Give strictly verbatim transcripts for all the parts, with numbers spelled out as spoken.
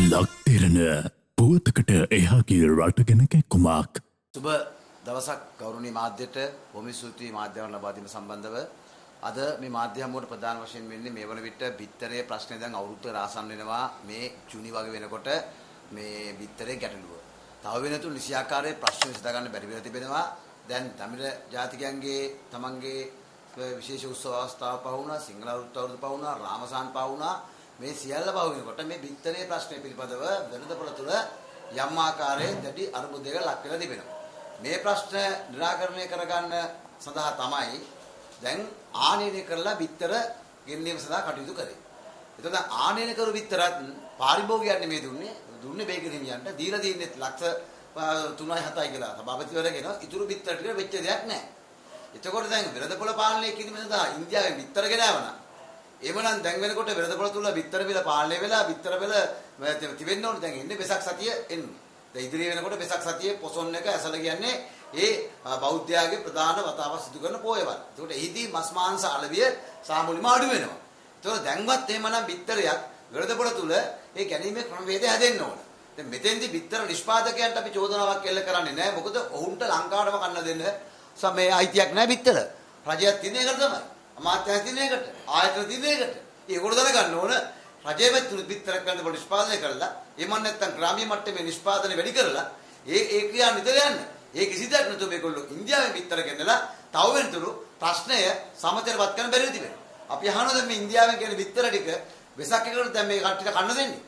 ලක්තිරණ පුවතකට එහාගේ රටගෙන කැක්කුමක්. සුබ දවසක් ගෞරවනීය මාධ්‍යට බොහොම ස්තුතියි මාධ්‍යවල ලබා දීම සම්බන්ධව. අද මේ මාධ්‍ය හමුවට ප්‍රධාන වශයෙන් වෙන්නේ මේ වන විට බිත්තරයේ ප්‍රශ්නේ දැන් අවුරුද්දකට ආසන්න වෙනවා මේ ජුනි වගේ වෙනකොට මේ බිත්තරේ ගැටලුව. තව වෙනතුන් නිසියාකාරයේ ප්‍රශ්න විසඳ ගන්න බැරි වෙලා තිබෙනවා. දැන් තමිළ ජාතිකයන්ගේ තමන්ගේ විශේෂ උත්සව අවස්ථාව පහ වුණා, සිංහල අවුරුද්ද පහ වුණා, රාමසාන් පහ වුණා. මේ සියල්ල පහ වෙනකොට මේ බිත්තරේ ප්‍රශ්නේ පිළිබඳව වෙළඳපොළ තුළ යම් ආකාරයේ දැඩි අරුබුදයක ලක් වෙලා තිබෙනවා. මේ ප්‍රශ්න निराකරණය කරගන්න සඳහා තමයි දැන් ආනයනය කරලා බිත්තර ගෙනීම සඳහා කටයුතු කරේ. එතකොට ආනයනය කරු බිත්තරත් පාරිභෝගිකයන් නෙමෙයි දුන්නේ. දුන්නේ බේකර් හිමියන්ට. දීලා තියෙන්නේ ලක්ෂ තුනයි හතයි කියලා සභාපතිවරයා කියනවා. ඉතුරු බිත්තර ටික වෙච්ච දෙයක් නැහැ. එතකොට දැන් වෙළඳපොළ පාලනය කිරීම සඳහා ඉන්දියාවෙන් බිත්තර ගෙනාවනා. එවනම් දැන් වෙනකොට වෙළඳපොළ තුල බිත්තර බිල පාලනය වෙලා බිත්තර බිල තිබෙන්න ඕනේ. දැන් ඉන්නේ වෙසක් සතිය එන්නේ. දැන් ඉදිරිය වෙනකොට වෙසක් සතියේ පොසොන් එක ඇසල කියන්නේ ඒ බෞද්ධයාගේ ප්‍රධාන වතාවක් සිදු කරන පොයවල්. ඒකට එහිදී මස් මාංශ අලවිය සාමුලිම අඩු වෙනවා. ඒතකොට දැන්වත් එහෙමනම් බිත්තරයක් වෙළඳපොළ තුල ඒ ගැනීමේ ක්‍රමවේදය හැදෙන්න ඕන. දැන් මෙතෙන්දී බිත්තර නිෂ්පාදකයන්ට අපි චෝදනාවක් එල්ල කරන්නේ නැහැ. මොකද ඔවුන්ට ලංකාවටම කන්න දෙන්න සමේ අයිතියක් නැහැ බිත්තර. රජයක් තියෙන එකට තමයි. අමාත්‍යාංශ තියෙන එකට, ආයතන තියෙන එකට. ඒගොල්ලෝ දැනගන්න ඕන රජයේ වෙතුණු බිත්තරක් වෙළඳපොළ නිෂ්පාදනය කරලා, එමන් නැත්තම් ග්‍රාමීය මට්ටමේ නිෂ්පාදනය වැඩි කරලා ඒ ඒ ක්‍රියා නිතර යන්න. ඒ කිසිදයක් නැතුව මේගොල්ලෝ ඉන්දියාවෙන් බිත්තර ගෙන්නලා තව වෙනතුරු ප්‍රශ්නය සමතලපත් කරන්න බැරි තිබෙනවා. අපි අහනවාද මේ ඉන්දියාවෙන් කියන බිත්තර ටික වෙසක් එකකට දැන් මේ කට්ටියට කන්න දෙන්නේ?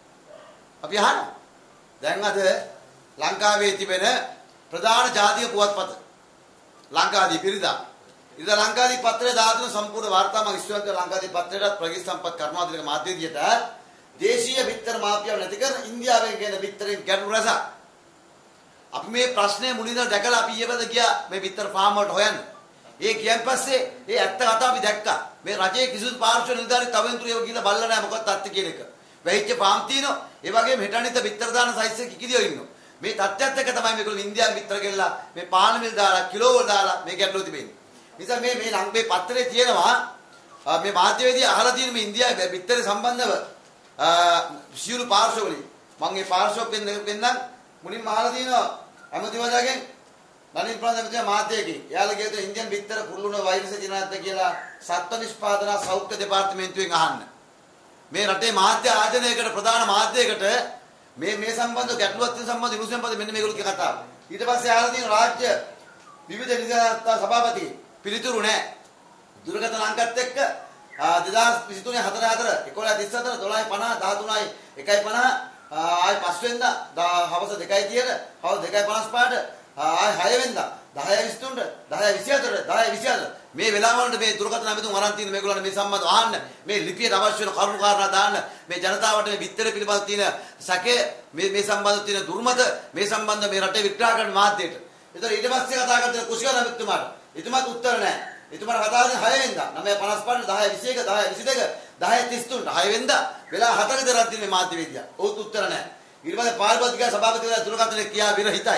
අපි අහනවා. දැන් අද ලංකාවේ තිබෙන ප්‍රධාන ජාතික පුවත්පත ලංකාදීප ඉරිදා. ඉරිදා ලංකාදීප පත්‍රයේ දාතුන සම්පූර්ණ වාර්තා මම ඉස්තුවන්ත ලංකාදීප පත්‍රයට ප්‍රගී සම්පත් කර්මාන්තරික මාධ්‍යදියට දේශීය බිත්තර මාෆියාව නැති කර ඉන්දියාවෙන් කියන බිත්තරෙන් ගැටළු රසක්. අපි මේ ප්‍රශ්නේ මුලින්ම දැකලා අපි ඊයේපද ගියා මේ බිත්තර ෆාම් වලට හොයන්න. ඒ ගියන් පස්සේ ඒ ඇත්ත කතාව අපි දැක්කා. මේ රජයේ කිසිදු පාර්ශ්ව නිලධාරී තවෙන්තුරු ඒව කියලා බලලා නැහැ මොකක්ද අත්ති කියන එක. වෙහිච්ච ෆාම් තියෙනවා. ඒ වගේම හෙටනිත බිත්තර දාන සයිස් එක කිකිදියෝ ඉන්නවා. මේ තත්ත්වයත් එක්ක තමයි මේගොල්ලෝ ඉන්දියාවෙන් බිත්තර ගෙල්ලා මේ පාන මිල් දාලා කිලෝ වල දාලා මේ ගැටලුව තිබෙන්නේ. නිසා මේ මේ ලංකාවේ පත්‍රයේ තියෙනවා මේ මාධ්‍යවේදී අහලා තියෙන මේ ඉන්දියාවේ බිත්තරේ සම්බන්ධව සියලු පාර්ශ්ව වලින් මම මේ පාර්ශ්ව පෙන්නම් මුලින්ම අහලා තියෙනවා අමතිවදාගෙන් නලින් ප්‍රාදේශීය මාධ්‍යයකින්. එයාලා කියත ඉන්දියන් බිත්තර කුරුළුන වෛරස් දිනාද්ද කියලා සත්ත්ව නිෂ්පාදන සෞඛ්‍ය දෙපාර්තමේන්තුවෙන් අහන්න. මේ රටේ මාධ්‍ය ආයතනයකට ප්‍රධාන මාධ්‍යයකට මේ මේ සම්බන්ධ ගැටලුවක් තියෙන සම්බන්ධ විමසුම් පද මෙන්න මේගොල්ලෝ කියන කතාව. ඊට පස්සේ අහලා තියෙන රාජ්‍ය විවිධ නිලධාරීතා සභාපති පිළිතුරු නැහැ. දුරකථන අංකත් එක්ක දෙදාස් විසිතුනේ හතර හතර එකොළහ තිස් හතර දොළහ පනහ දහතුනයි එකයි පනහ ආයි පස් වෙනිදා හවස දෙකයි තියන හවස දෙකයි පනස් පහට ආයි හය වෙනිදා දහය විසිතුනට දහය විසිහතර දහය විසිහතර මේ වෙලාවවලට මේ දුරකථන අමතුන් අරන් තියෙන මේගොල්ලන් මේ සම්බන්ධව අහන්න මේ ලිපියට අවශ්‍ය වෙන කරුණු කාරණා දාන්න මේ ජනතාවට මේ බිත්තර පිළිබඳ තියෙන සැකේ මේ මේ සම්බන්ධව තියෙන දුර්මත මේ සම්බන්ධව මේ රටේ විග්‍රහ කරන මාධ්‍යයට. ඒතර ඊට පස්සේ කතා කරන කුසිකා නමිතුමාට එතුමාට උත්තර නැහැ. එතුමාට කතා කරන්නේ හය වෙනිදා නවය පනස් පහ දහය විසි එක දහය විසි දෙක දහය තිස් තුන හය වෙනිදා වෙලා හතර දරක් තියෙන මේ මාධ්‍යවේදියා. ඔහුත් උත්තර නැහැ. ඊට පස්සේ පාර්ලිමේන්තුවේ සභාපතිවරයා දුරකථනයේ කියා විරහිතයි.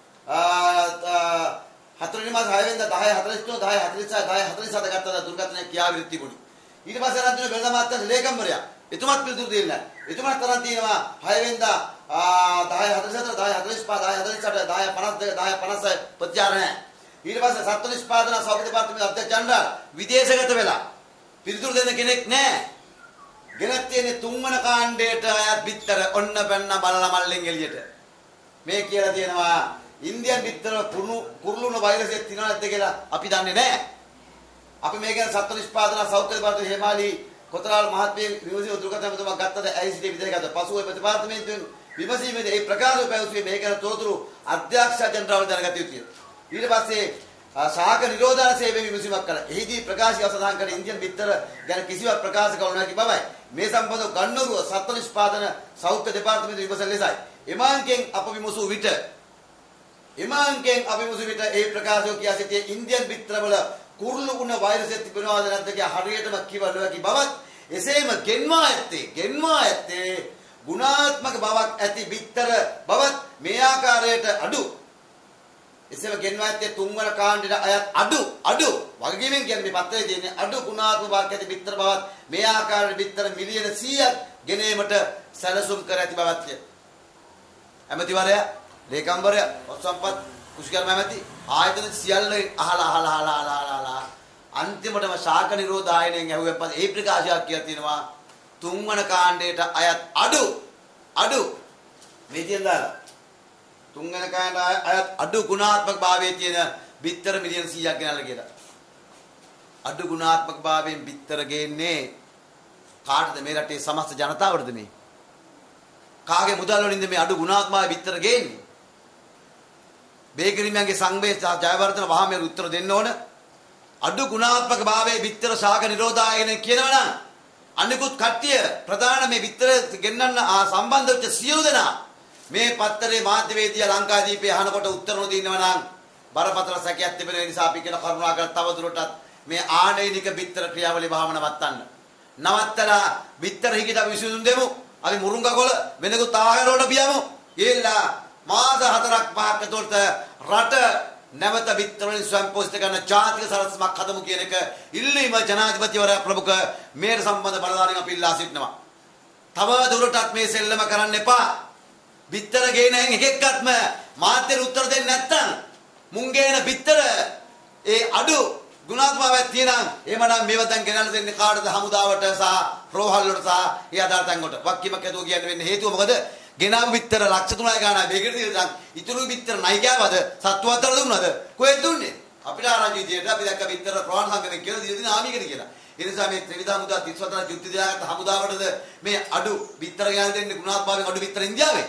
හතරවෙනි මාස හය වෙනිදා දහය හතළිස් තුන දහය හතළිස් හය දහය හතළිස් හත ගත්තා දුරකථනයේ කියා විරහිත තිබුණි. ඊට පස්සේ රන් දින වෙළඳ මාත්‍ය ලේකම්වරයා එතුමාත් පිළිතුරු දෙන්නේ නැහැ. එතුමාත් තරම් තියෙනවා හය වෙනිදා දහය හතළිස් හතර දහය හතළිස් පහ දහය හතළිස් අට දහය පනස් දෙක දහය පනස් හය ප්‍රතිචාර නැහැ. ඊට පස්සේ සත්ත්ව නිෂ්පාදන සෞඛ්‍ය දෙපාර්තමේන්තුවේ අධ්‍යක්ෂ ජනරාල් විදේශගත වෙලා පිළිතුරු දෙන්න කෙනෙක් නැහැ. ගෙනත් තියෙන්නේ තුන්වන කාණ්ඩයට අයත් බිත්තර ඔන්න බැන්න බලලා මල්ලෙන් එළියට. මේ කියලා තියෙනවා ඉන්දියන් බිත්තර කුරුළුන වෛරස් එක තියනවද නැද්ද කියලා අපි දන්නේ නැහැ. අපි මේ ගැන සත්ත්ව නිෂ්පාදන සෞඛ්‍ය දෙපාර්තමේන්තුවේ හේමාලි කොතරාල් මහත්මිය විමසීම දුරකථනතුමා ගත්තද ඇයි සිටි විදිහට ගත්තා. පසුව මේ දෙපාර්තමේන්තුවෙන් විමසීමේදී ඒ ප්‍රකාශය පැවසුවේ මේ ගැන තොරතුරු අධ්‍යක්ෂ ජනරාල් දැනගත යුතුය. ඊට පස්සේ ශාක නිරෝධන සේවයේ විමසීමක් කළා. එහිදී ප්‍රකාශය සඳහන් කළ ඉන්දියන් බිත්තර ගැන කිසිවක් ප්‍රකාශ කළ නොහැකි බවයි. මේ සම්බන්ධව ගන්නවරුව සත්ත්ව නිෂ්පාදන සෞඛ්‍ය දෙපාර්තමේන්තුවේ විමසන ලෙසයි. එමාන්ගෙන් අප විමසූ විට එමාන්ගෙන් අප විමසූ විට ඒ ප්‍රකාශය කියා සිටියේ ඉන්දියන් බිත්තරවල කුරුළු වුණ වෛරසය තිබෙනවද නැද්ද කියා හරියටම කිව නොහැකි බවත් එසේම ගෙන්වා ඇත්තේ ගෙන්වා ඇත්තේ ගුණාත්මක බවක් ඇති බිත්තර බවත් මේ ආකාරයට අඩු එසේම ගෙන්වා ඇත්තේ තුන්වන කාණ්ඩයට අයත් අඩු අඩු වගකීමෙන් කියන්නේ මේ පත්‍රයේ තියෙන අඩු ගුණාත්මක බවක් ඇති බිත්තර බවත් මේ ආකාරයට බිත්තර මිලියන සීයක් ගෙනීමට සැලසුම් කර ඇති බවත්ය. ඇමතිවරයා, ලේකම්වරයා, සම්පත් කුෂිකර්ම ඇමති ආයතන සියල්ල අහලා අහලා අහලා අහලා අන්තිමටම ශාක නිරෝධ ආයනයෙන් ඇහුවෙන් පස්සේ ඒ ප්‍රකාශයක් කියලා තියෙනවා තුන්වන කාණ්ඩයට අයත් අඩු අඩු මේ කියන දාලා තුන්වන කාණ්ඩයට අයත් අඩු ගුණාත්මක භාවයේ තියෙන බිත්තර මිලියන සීයක් ගෙනල්ලා කියලා. අඩු ගුණාත්මක භාවයෙන් බිත්තර ගේන්නේ කාටද? මේ රටේ සමස්ත ජනතාවටද? මේ කාගේ මුදල් වලින්ද මේ අඩු ගුණාත්මක බිත්තර ගේන්නේ? බේකරිමයන්ගේ සංවේය ජයවර්ධන වහා මේ උත්තර දෙන්න ඕන. අඩු ගුණාත්මක භාවයේ බිත්තර ශාක නිරෝධායන කියනවනම් අනිකුත් කට්ටිය ප්‍රධාන මේ බිත්තර ගෙන්නන්න සම්බන්ධ වෙච්ච සියලු දෙනා මේ පත්තරේ මාධ්‍යවේදියා ලංකාදීපේ අහනකොට උත්තර නොදිනවනම් බරපතල සැකයක් තිබෙන නිසා අපි කියන කරුණාකර තව දුරටත් මේ ආනෛනික බිත්තර ක්‍රියාවලිය වහම නවත්තන්න. නවත්තලා බිත්තර හිකිට අපි විසඳුම් දෙමු. අපි මුරුංගකොළ වෙනකුත් ආහාර වලට බියමු. ගිහිල්ලා මාස හතරක් පහක් ඇතුළත රට නැවත බිත්තර වලින් ස්වයං පෝෂිත කරන ජාතික සලස්මක් හදමු කියන එක ඉල්ලීම ජනාධිපතිවරයා ප්‍රමුඛ මේට සම්බන්ධ බලධාරීන් අපි ඉල්ලා සිටිනවා. තව දුරටත් මේ සෙල්ලම කරන්න එපා. බිත්තර ගේන එක එක්කත්ම මාධ්‍යට උත්තර දෙන්නේ නැත්නම් මුං ගේන බිත්තර ඒ අඩු ගුණාත්මකයක් තියෙනම් එහෙමනම් මේව දැන් ගෙනල්ලා දෙන්නේ කාටද? හමුදාවට සහ රෝහල් වලට සහ ඒ අදාළ තැන් වලට. වක්කීමක් ඇතුව කියන්නේ වෙන්නේ හේතුව මොකද? ගෙනාව බිත්තර ලක්ෂ තුනයි ගානයි බේකරි දිලා ඉතුරු බිත්තර නයි ගාවද සත්තු අතර දුන්නද? කොහෙද දුන්නේ? අපිට ආරංචි විදියට අපි දැක්ක බිත්තර ප්‍රවාහ සංගමේ කියලා දින දින ආමිකද කියලා. ඒ නිසා මේ ත්‍රිවිධ හමුදා තිස් වසර යුද්ධ දාගත්ත හමුදාවටද මේ අඩු බිත්තර ගාන දෙන්නේ ගුණාත්මකයෙන් අඩු බිත්තර ඉන්දියාවේ.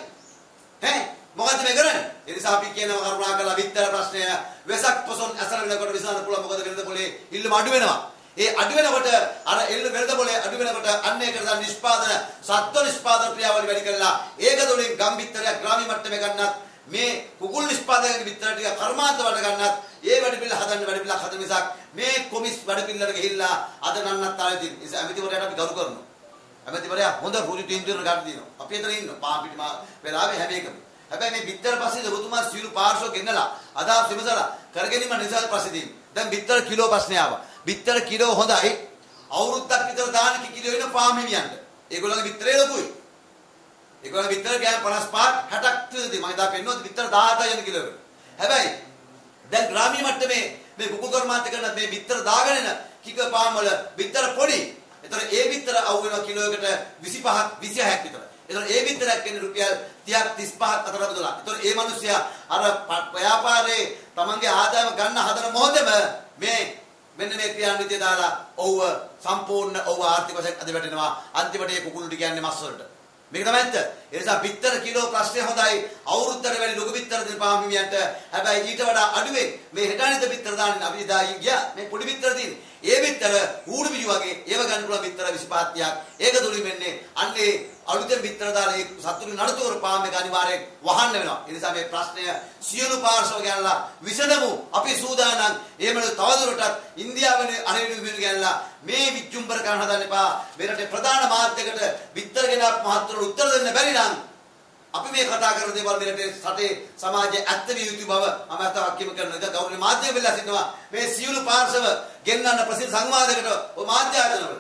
ඈ මොකද මේ කරන්නේ? ඒ නිසා අපි කියනවා කරුණා කරලා බිත්තර ප්‍රශ්නය වෙසක් පොසොන් අසර වෙනකොට විසඳන්න පුළුවන්. මොකද වෙනද පොලේ ඉල්ලම අඩු වෙනවා. ඒ අඩු වෙනකොට අර එල්ල වෙනද පොලේ අඩු වෙනකොට අන්න ඒකට දැන් නිෂ්පාදන සත්ව නිෂ්පාදන ක්‍රියාවලිය වැඩි කරලා ඒක දොලින් ගම් බිත්තරයක් ග්‍රාමීය මට්ටමේ ගන්නත් මේ කුකුල් නිෂ්පාදනයේ බිත්තර ටික කර්මාන්ත වලට ගන්නත් ඒ වැඩි පිළ හදන්න වැඩි පිළක් හදන නිසා මේ කොමිස් වැඩි පිළලට ගිහිල්ලා අද නන්නත් ආයේ තියෙන නිසා ඇමතිවරයාට අපි ගරු කරනවා. ඇමතිවරයා හොඳ රුජු තීන්දුවකට ගන්න දිනවා. අපි එතන ඉන්නවා. පාන් පිටි මා වෙලාවේ හැම එකම. හැබැයි මේ බිත්තර පස්සේ රුතුමා සියලු පාර්ශ්ව ගෙන්නලා අදාළ විමසලා කරගෙනීම නිසා පස්සේ තියෙන. දැන් බිත්තර කිලෝ ප්‍රශ්නය ආවා. බිත්තර කිලෝ හොඳයි. අවුරුද්දක් විතර දාන කිලෝ වෙන පාම් හිමියන්ට. ඒගොල්ලන්ගේ බිත්තරේ ලොකුයි. ඒගොල්ලන්ගේ බිත්තර ගෑන් පනස් පහක් හැටක් තියෙදි මම දා පෙන්නනවා බිත්තර දහඅටයි යන කිලෝ වෙන. හැබැයි දැන් ග්‍රාමීය මට්ටමේ මේ කුකුල් කර්මාන්ත කරන මේ බිත්තර දාගෙන එන කික පාම් වල බිත්තර පොඩි. ඒතර ඒ බිත්තර අවු වෙන කිලෝයකට විසිපහක් විසිහයක් විතර. ඒතර ඒ බිත්තරයක් කියන්නේ රුපියල් තිහක් තිස්පහක් අතර බෙදලා. ඒතර ඒ මිනිස්සයා අර ව්‍යාපාරේ තමන්ගේ ආදායම ගන්න හදන මොහොතේම මේ මෙන්න මේ ක්‍රියාන්විතය දාලා ඔව්ව සම්පූර්ණ ඔව්ව ආර්ථික වශයෙන් අද වැටෙනවා. අන්තිමට ඒ කුකුළු ටික යන්නේ මස් වලට. මේක තමයි ඇත්ත. ඒ නිසා බිත්තර කිලෝ ප්‍රශ්නේ හොඳයි. අවුරුද්දට වැඩි ලොකු බිත්තර දෙන පාම් හිමියන්ට. හැබැයි ඊට වඩා අඩුවෙන් මේ හෙටානිත බිත්තර දාන්නේ අපි දායි ගියා. මේ පොඩි බිත්තර තියෙන්නේ. ඒ බිත්තර ඌඩු බිජු වගේ ඒව ගන්න පුළුවන් බිත්තර විසිපහක් තිහක්. ඒක දුලින් වෙන්නේ අන්නේ අලුතෙන් බිත්තර දාලා ඒ සතුරු නඩතුවර පාම් එක අනිවාර්යෙන් වහන්න වෙනවා. ඒ නිසා මේ ප්‍රශ්නය සියලු පාර්ශ්ව ගැනලා විසඳමු. අපි සූදානම්. එහෙමද තවදුරටත් ඉන්දියාවේ අරගෙන විදිහට ගැනලා මේ විචුම්බර කරන්න හදන්න එපා. මේ රටේ ප්‍රධාන මාධ්‍යයකට බිත්තර ගෙන මහත්තුරු උත්තර දෙන්න බැරි නම් අපි මේ කතා කරන දේවල් මේ රටේ රටේ සමාජයේ ඇත්ත විය යුතු බව මම අතවක් කිම කරන එක ගෞරවනීය මාධ්‍ය වෙලා සිටිනවා. මේ සියලු පාර්ශ්ව ගෙන්නන්න ප්‍රසිද්ධ සංවාදයකට ඔය මාධ්‍ය ආයතනවල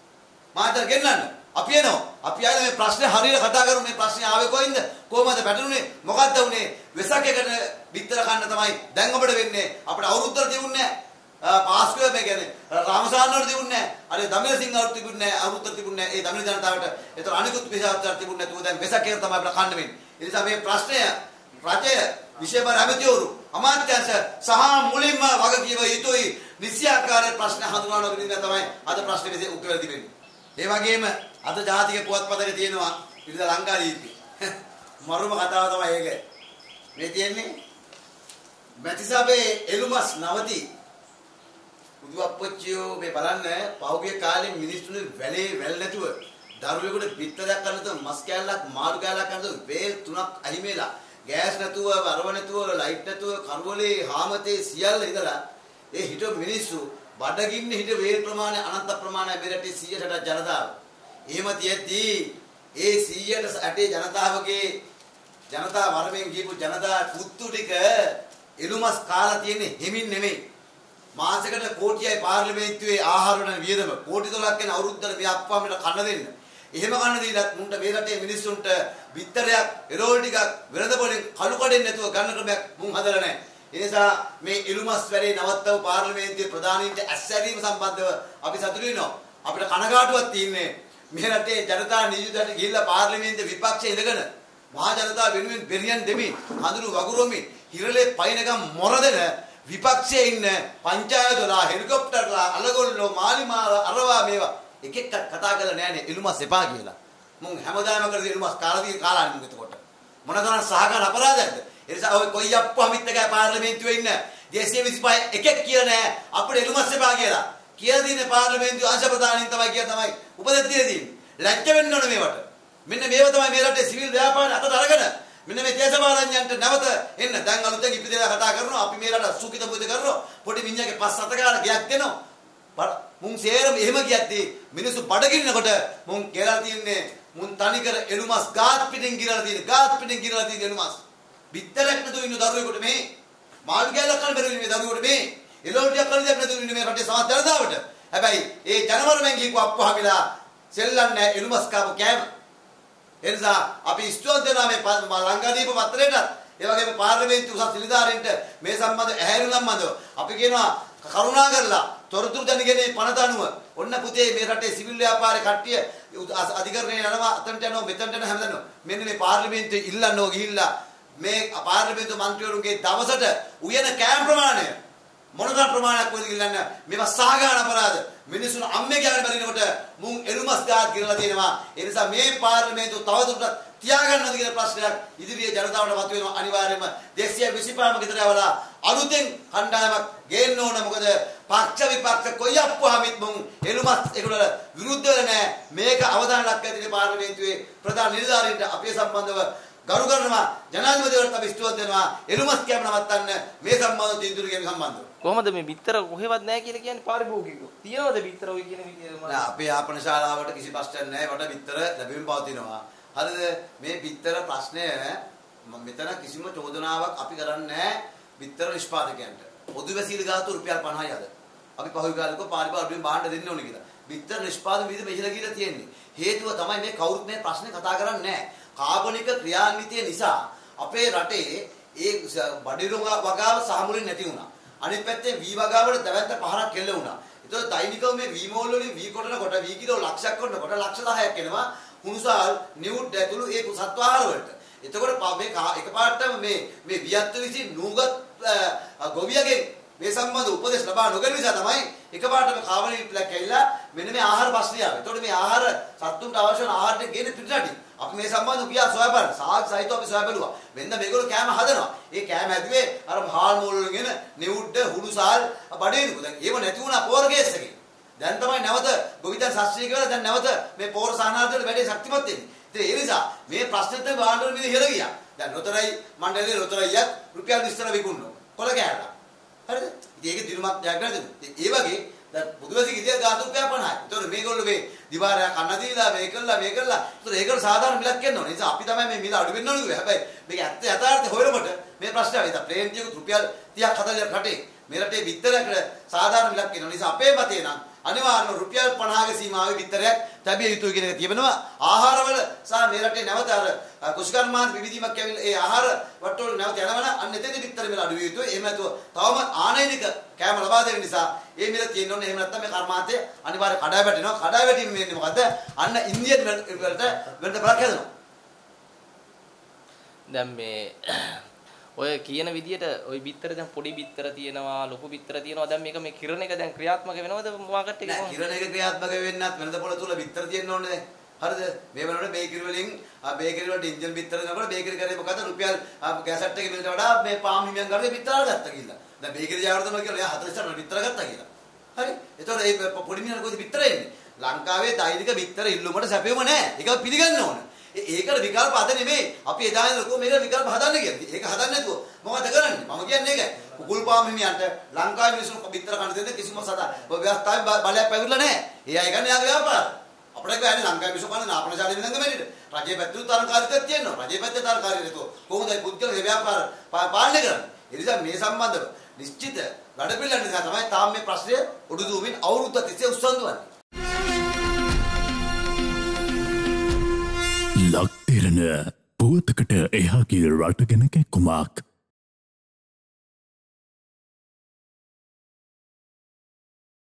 මාධ්‍ය ගෙන්නන්න අපි එනවා. අපි ආයේ මේ ප්‍රශ්නේ හරියට කතා කරමු. මේ ප්‍රශ්නේ ආවේ කොයින්ද? කොහමද පැටළුනේ? මොකද්ද උනේ? වෙසක් එකට බිත්තර කන්න තමයි දැන් ඔබට වෙන්නේ. අපිට අවුරුද්දක් තිබුණේ නැහැ. පාස්කුවේ මේ කියන්නේ රාමසාරණ වල තිබුණේ නැහැ. අර දමිළ සිංහවට තිබුණේ නැහැ. අවුරුද්දක් තිබුණේ නැහැ. ඒ දමිළ ජනතාවට ඒතර අනිකුත් විශාලතර තිබුණේ නැතුව දැන් වෙසක් එක තමයි අපිට කන්න වෙන්නේ. ඒ නිසා මේ ප්‍රශ්නය රජය විශේෂ ඇමතිවරු අමාත්‍යාංශ සහ මුලින්ම වගකීම යුතුයි. නිසියාකාරයේ ප්‍රශ්න හඳුනාගෙන ඉඳලා තමයි අද ප්‍රශ්නේ විසඳ උත්තර දෙන්නේ. ඒ වගේම අද ජාතික පුවත්පතේ තියෙනවා ඉතින් ලංකාදීපේ මරුම කතාව තමයි ඒක. මේ තියෙන්නේ මැතිසබේ එළුමස් නවති. බුදු අප්පච්චියෝ මේ බලන්න පහුගිය කාලේ මිනිස්සුනේ වැලේ වැල් නැතුව දරුවෙකුට පිටතක් කරනතො මස් කෑල්ලක් මාළු කෑල්ලක් කරනතො වේල් තුනක් අහිමෙලා ගෑස් නැතුව වරව නැතුව ලයිට් නැතුව කරවලේ හාමතේ සියල්ල ඉඳලා ඒ හිටු මිනිස්සු බඩගින්න හිට වේල් ප්‍රමාණය අනන්ත ප්‍රමාණයක් මෙරටේ සීයට ජනතාව. එහෙම තියෙද්දී ඒ සීයට ඇටේ ජනතාවගේ ජනතා වරමෙන් ගිහපු ජනතා පුත්තු ටික එළුමස් කාලා තියෙන්නේ හිමින් නෙමෙයි. මාසෙකට කෝටියයි පාර්ලිමේන්තුවේ ආහාර වන වියදම කෝටි දොළහක් වෙන අවුරුද්දට මේ අප්පාමට කන්න දෙන්න. එහෙම කන්න දීලත් මුන්ට මේ රටේ මිනිස්සුන්ට බිත්තරයක් එරෝල් ටිකක් වෙනද පොලින් කළු කඩෙන්නේ නැතුව ගන්න ක්‍රමයක් මුන් හදලා නැහැ. ඒ නිසා මේ ඉලුමස් වැඩේ නවත්තව පාර්ලිමේන්තුවේ ප්‍රධානීන්ට ඇස්සැරීම සම්බන්ධව අපි සතුටු වෙනවා. අපිට කනගාටුවක් තියෙන්නේ මේ රටේ ජනතා නියුතට ගිහිල්ලා පාර්ලිමේන්තුවේ විපක්ෂයේ ඉඳගෙන මහා ජනතාව වෙනුවෙන් බෙරියන් දෙමින් හඳුරු වගුරුමින් හිරලේ පයින්ගම් මොරදෙන විපක්ෂයේ ඉන්න පංචායතවල හෙලිකොප්ටර්ලා අලගොල්ලෝ මාලිමාව අරවා මේවා එක එක කතා කරලා නෑනේ ඉලුමස් එපා කියලා. මුන් හැමදාම කරේ ඉලුමස් කාලාදී කාලාන්නේ එතකොට. මොනතරම් සහගත අපරාධයක්ද? ඒ නිසා ඔය කොයි අප්පුවමිත් එකයි පාර්ලිමේන්තුවේ ඉන්න දෙසිය විසිපහ එකෙක් කියලා නෑ අපිට ඉලුමස් එපා කියලා. කියලා දිනේ පාර්ලිමේන්තුවේ අංශ ප්‍රධානීන් තමයි කියලා තමයි උපදෙස් දීලා තියෙන්නේ. ලැජ්ජ වෙන්න ඕනේ මේවට. මෙන්න මේව තමයි මේ රටේ සිවිල් ව්‍යාපාර අතට අරගෙන මෙන්න මේ දේශපාලඥයන්ට නැවත එන්න දැන් අලුතෙන් ඉපිදලා කතා කරනවා අපි මේ රට සුඛිත පුද කරනවා පොඩි මිනිහගේ පස් අත ගාලා ගයක් දෙනවා මුන් සේරම එහෙම කියද්දී මිනිස්සු බඩගින්නකොට මුන් කියලා තියන්නේ මුන් තනිකර එළුමස් ගාත් පිටින් ගිරලා තියෙන ගාත් පිටින් ගිරලා තියෙන එළුමස් බිත්තරක් නතු ඉන්න දරුවෙකුට මේ මාළු ගැලක් කරන බැරි මේ දරුවෙකුට මේ එළෝටියක් කරන දෙයක් නතු ඉන්න මේ රටේ සමාජ ජනතාවට හැබැයි ඒ ජනවරමෙන් ගිහපු අප්පහමිලා සෙල්ලන්නේ එළුමස් කාපු කෑම එනිසා අපි ස්තුතිවන්ත වෙනවා මේ ලංකාදීප පත්‍රයටත් ඒ වගේම පාර්ලිමේන්තු උසස් නිලධාරීන්ට මේ සම්බන්ධ ඇහැරු සම්බන්ධව අපි කියනවා කරුණා කරලා තොරතුරු දැනගෙන පනත අනුව ඔන්න පුතේ මේ රටේ සිවිල් ව්‍යාපාරේ කට්ටිය අධිකරණේ යනවා අතන්ට යනවා මෙතනට යනවා හැමදෙනවා මෙන්න මේ පාර්ලිමේන්තුවේ ඉල්ලන්නෝ ගිහිල්ලා මේ පාර්ලිමේන්තු මන්ත්‍රීවරුන්ගේ දවසට උයන කෑම ප්‍රමාණය මොනතරම් ප්‍රමාණයක් වේද කියලා නෑ මේවා සාගාන අපරාධ මිනිසුන් අම්මේ ගාන බරිනකොට මුන් එළුමස් ගාත් කියලා තියෙනවා ඒ නිසා මේ පාර්ලිමේන්තුව තවදුරටත් තියාගන්නවද කියන ප්‍රශ්නයක් ඉදිරියේ ජනතාවට මතුවෙනවා අනිවාර්යයෙන්ම දෙසිය විසිපහම ගෙදර යවලා අලුතෙන් කණ්ඩායමක් ගේන්න ඕන මොකද පක්ෂ විපක්ෂ කොයි අප්පුවාමිත් මුන් එළුමස් ඒකට විරුද්ධ වෙලා නෑ මේක අවධානය ලක් කරගෙන පාර්ලිමේන්තුවේ ප්‍රධාන නිලධාරීන්ට අපේ සම්බන්ධව ගරු කරනවා ජනාධිපතිවරට අපි ස්තුතිවන්ත වෙනවා එළුමස් කැම නවත්තන්න මේ සම්බන්ධ තීන්දුව ගැනීම සම්බන්ධව කොහොමද මේ බිත්තර කොහෙවත් නැහැ කියලා කියන්නේ පාරිභෝගිකව. තියනවද බිත්තර ඔය කියන විදිහට? නෑ අපේ ආපන ශාලාවට කිසි ප්‍රශ්නයක් නැහැ. වට බිත්තර ලැබෙමින් පවතිනවා. හරිද? මේ බිත්තර ප්‍රශ්නය මෙතන කිසිම චෝදනාවක් අපි කරන්නේ නැහැ බිත්තර නිෂ්පාදකයන්ට. පොදු වැසියල ගාතු රුපියල් පනහයි අද. අපි පහුගිය කාලෙක පාරිභෝගිකයන් බාණ්ඩ දෙන්න ඕනේ කියලා. බිත්තර නිෂ්පාදන විදිහ මෙහෙලා කියලා තියෙන්නේ. හේතුව තමයි මේ කවුරුත් මේ ප්‍රශ්නේ කතා කරන්නේ නැහැ. කාබනික ක්‍රියාන්විතය නිසා අපේ රටේ ඒ බඩිරුම වගාව සාමුලින් නැති වුණා. අනිත් පැත්තේ වී වගාවට දැවැන්ත පහරක් කෙල්ල වුණා. ඒතකොට දෛනිකව මේ වී මෝල් වලින් වී කොටනකොට වී කිලෝ ලක්ෂයක් කොටනකොට ලක්ෂ දහයක් එනවා හුණුසාල් නිවුඩ් ඇතුළු ඒ සත්ව ආහාර වලට. එතකොට මේ එකපාරටම මේ මේ වියත් විසින් නූගත් ගොවියගෙන් මේ සම්බන්ධ උපදෙස් ලබා නොගන්න නිසා තමයි එකපාරටම කාබනික පිටලක් ඇවිල්ලා මෙන්න මේ ආහාර ප්‍රශ්නය ආවේ. ඒතකොට මේ ආහාර සත්තුන්ට අවශ්‍ය වන ආහාර ටික ගේන්නේ පිටරටින්. අපි මේ සම්බන්ධව කියා සොයා බලන්න. සාහක් සහිතව අපි සොයා බැලුවා. වෙනද මේගොල්ලෝ කෑම හදනවා. ඒ කෑම හැදුවේ අර මහාල් මෝල් වලින් නිවුඩ් හුණුසාල් බඩේනුක. දැන් ඒව නැති වුණා පෝර කේස් එකේ. දැන් තමයි නැවත ගොවිතැන් ශාස්ත්‍රීය කියලා දැන් නැවත මේ පෝර සානාර්ථවල වැඩි ශක්තිමත් වෙන්නේ. ඉතින් ඒ නිසා මේ ප්‍රශ්නෙත් බාණ්ඩවල මිල ඉහළ ගියා. දැන් ලොතරැයි මණ්ඩලයේ ලොතරැයියක් රුපියල් විස්තර විකුණනවා. කොළ කෑල්ලා. හරිද? ඉතින් ඒකේ දිනුමක් ජයග්‍රහ දෙනවා. ඒ වගේ දැන් බුදුවැසි ගිහින් ගාතු රුපියල් පනහයි. ඒතකොට මේගොල්ලෝ මේ දිවාරයක් කන්න දීලා මේ කළා මේ කළා. ඒතකොට ඒකට සාධාරණ මිලක් කියන්න ඕනේ. ඒ නිසා අපි තමයි මේ මිල අඩු වෙන්න ඕනේ කිව්වේ. හැබැයි මේක ඇත්ත යථාර්ථය හොයනකොට මේ ප්‍රශ්නේ ආවේ. දැන් ප්ලේන් ටික රුපියල් තිහක් හතලියක් රටේ මේ රටේ බිත්තරයකට සාධාරණ මිලක් කියනවා. නිසා අපේ මතේ නම් අනිවාර්යයෙන්ම රුපියල් පනහක සීමාවේ බිත්තරයක් තැබිය යුතුයි කියන එක තිබෙනවා. ආහාරවල සහ මේ රටේ නැවත අර කුෂ්කර්මාන්ත විවිධීමක් ඇවිල්ලා ඒ ආහාර වට්ටවල නැවත යනවනම් අන්න එතෙන්දී බිත්තර මිල අඩු විය යුතුයි. එහෙම නැතුව තවම ආනයනික කෑම ලබා දෙන්න නිසා ඒ මිල තියෙන්න ඕනේ. එහෙම නැත්නම් මේ කර්මාන්තය අනිවාර්ය කඩා වැටෙනවා. කඩා වැටීම වෙන්නේ මොකද්ද? අන්න ඉන්දියන් වලට වෙන්න බලක් හැදෙනවා. දැන් මේ ඔය කියන විදියට ඔය බිත්තර දැන් පොඩි බිත්තර තියෙනවා ලොකු බිත්තර තියෙනවා දැන් මේක මේ කිරණ එක දැන් ක්‍රියාත්මක වෙනවද මාකට් එකේ නෑ කිරණ එක ක්‍රියාත්මක වෙන්නත් වෙනද පොළ තුල බිත්තර තියෙන්න ඕනේ හරිද මේ වෙනකොට බේකරි වලින් බේකරි වලට ඉන්ජින් බිත්තර ගන්නකොට බේකරි කරේ මොකද රුපියල් කැසට් එකේ මිලට වඩා මේ පාම් හිමියන් ගානේ බිත්තර ගත්තා කියලා දැන් බේකරි ජාවර්ධන කියලා එයා හතලිස් ටන් බිත්තර ගත්තා කියලා හරි එතකොට මේ පොඩි මිනිහා කොහෙද බිත්තර එන්නේ ලංකාවේ දෛනික බිත්තර ඉල්ලුමට සැපෙවම නෑ ඒක පිළිගන්න ඕනේ ඒකට විකල්ප අද නෙමෙයි අපි එදා ඉඳලා ලොකෝ මේකට විකල්ප හදන්න කියන්නේ. ඒක හදන්න නැතුව මොකද කරන්නේ? මම කියන්නේ ඒකයි. කුකුල් පාම් හිමියන්ට ලංකාවේ මිනිස්සුන්ට බිත්තර කන්න දෙන්න කිසිම සදා ව්‍යවස්ථාවේ බලයක් පැවිදිලා නැහැ. ඒ අය ගන්න යාගේ ව්‍යාපාර. අපිට කියන්නේ ලංකාවේ මිනිස්සු කන්න නාපනශාලේ විඳංග මෙන්නද. රජයේ පැත්තේ තරකාරීත්වයක් තියෙනවා. රජයේ පැත්තේ තරකාරී නැතුව කොහොමද පුද්ගල මේ ව්‍යාපාර පාලනය කරන්නේ? ඒ නිසා මේ සම්බන්ධව නිශ්චිත වැඩපිළිවෙල නිසා තමයි තාම මේ ප්‍රශ්නය උඩු දුමින් අවුරුද්ද තිස්සේ උස්සන් දුවන්නේ. ලක්තිරණ පුවතකට එහාගේ රට ගැන කැක්කුමක්.